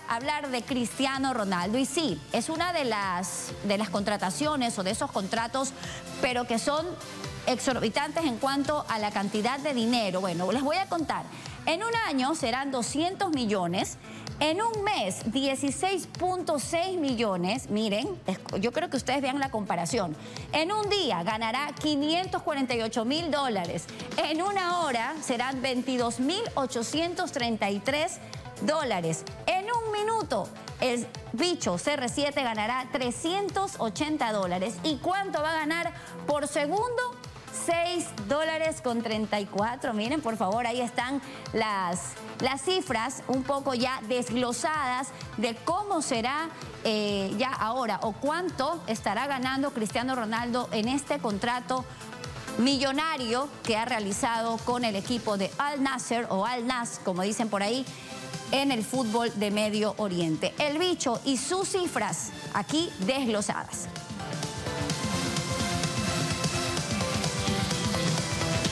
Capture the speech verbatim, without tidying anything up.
hablar de Cristiano Ronaldo. Y sí, es una de las, de las contrataciones o de esos contratos, pero que son exorbitantes en cuanto a la cantidad de dinero. Bueno, les voy a contar. En un año serán doscientos millones. En un mes, dieciséis punto seis millones. Miren, yo creo que ustedes vean la comparación. En un día ganará quinientos cuarenta y ocho mil dólares. En una hora serán veintidós mil ochocientos treinta y tres dólares. En un minuto, el bicho C R siete ganará trescientos ochenta dólares. ¿Y cuánto va a ganar por segundo? seis dólares con treinta y cuatro. Miren, por favor, ahí están las, las cifras un poco ya desglosadas de cómo será eh, ya ahora o cuánto estará ganando Cristiano Ronaldo en este contrato millonario que ha realizado con el equipo de Al Nassr o Al Nassr, como dicen por ahí, en el fútbol de Medio Oriente. El bicho y sus cifras aquí desglosadas.